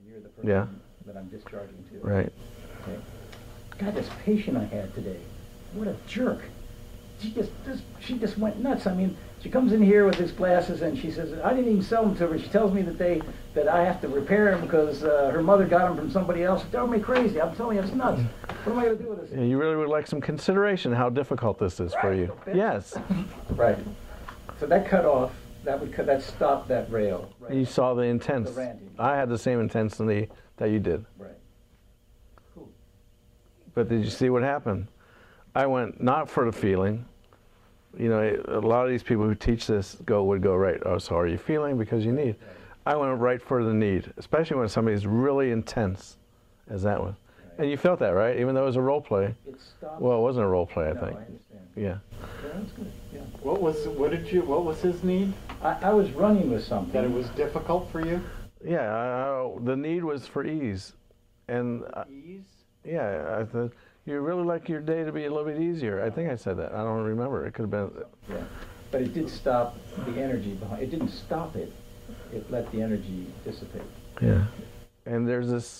You're the person that I'm discharging to. Right. Okay. God, this patient I had today, what a jerk. She just went nuts. I mean, she comes in here with these glasses and she says, I didn't even sell them to her. She tells me that I have to repair them because her mother got them from somebody else. It drove me crazy. I'm telling you, it's nuts. What am I going to do with this? Yeah, you really would like some consideration how difficult this is for you. Yes. Right. So that cut off, that stopped that rail. Right. You saw the intense. The ranting. I had the same intensity that you did. Right. Cool. But did you see what happened? I went not for the feeling. You know, a lot of these people who teach this would go right, oh, so are you feeling? Because you need. Right. I went right for the need, especially when somebody's really intense, as that was. Right. And you felt that, right? Even though it was a role play. It stopped. Well, it wasn't a role play, I think. I understand. Yeah. Yeah, that's good. Yeah. What was his need? I was running with something. That it was difficult for you? Yeah, the need was for ease. And Ease? yeah, I thought, you really like your day to be a little bit easier. I think I said that. I don't remember. It could have been. Yeah, but it did stop the energy behind. It didn't stop it. It let the energy dissipate. Yeah, and there's this.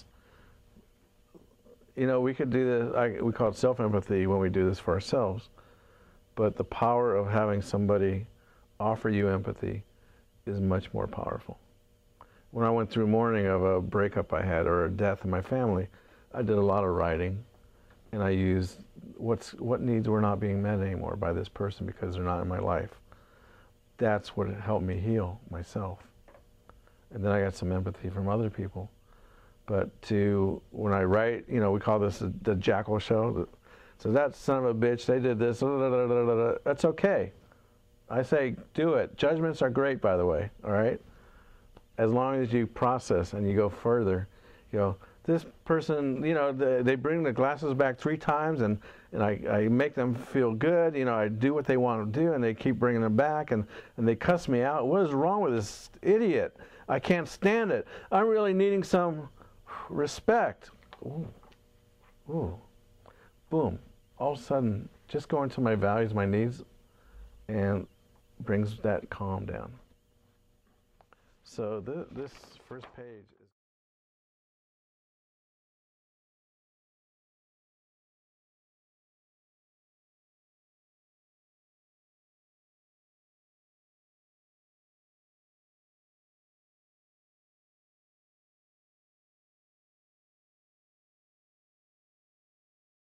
You know, we could do this. We call it self-empathy when we do this for ourselves. But the power of having somebody offer you empathy is much more powerful. When I went through mourning of a breakup I had or a death in my family, I did a lot of writing. And I used what needs were not being met anymore by this person because they're not in my life. That's what helped me heal myself. And then I got some empathy from other people. But when I write, you know, we call this the jackal show. So that son of a bitch, they did this, that's okay. I say, do it. Judgments are great, by the way, all right? As long as you process and you go further, you go, this person, you know, they bring the glasses back 3 times and I make them feel good. You know, I do what they want to do and they keep bringing them back and they cuss me out. What is wrong with this idiot? I can't stand it. I'm really needing some respect. Ooh. Ooh. Boom. All of a sudden, just go into my values, my needs, and brings that calm down. So this first page.